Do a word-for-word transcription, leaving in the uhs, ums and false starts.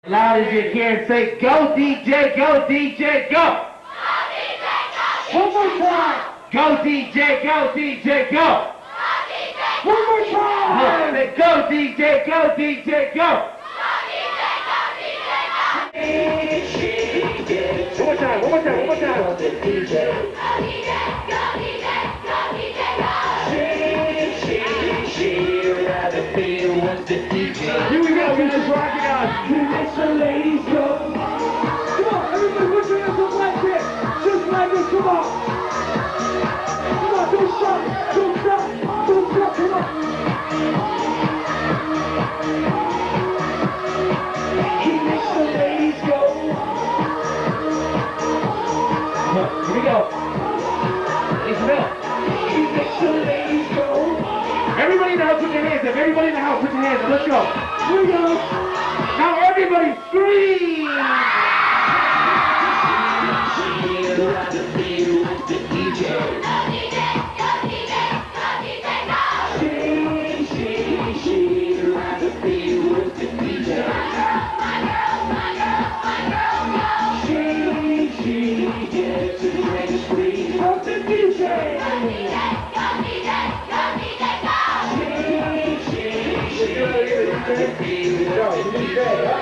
Loud as you can, say, go D J, go D J, go! One more time! Go D J, go D J, go! One more time! Say, go D J, go D J, go! One more time, one more time, one more time! Go D J, go D J, go D J, go D J, go! She, she, she, rather be with the D J. Here we go, guys, rock it out! He makes the ladies go! Come on, everybody put your hands up like this! Just like this, come on! Come on, don't stop, don't stop, don't stop, come on! He makes the ladies go! Come on, here we go! Listen up! He makes the ladies go! Everybody in the house, put your hands up! Everybody in the house, put your hands up! Let's go! Here we go! Now everybody scream! She'd rather be with the D J. Go D J, go D J, go D J, go! She, she, she'd rather be with the D J. My girl, my girl, my girl, my girl, go! She, she gets the greatest free of the D J. Go D J, go D J, go D J, go! She, she, she'd rather be with the D J.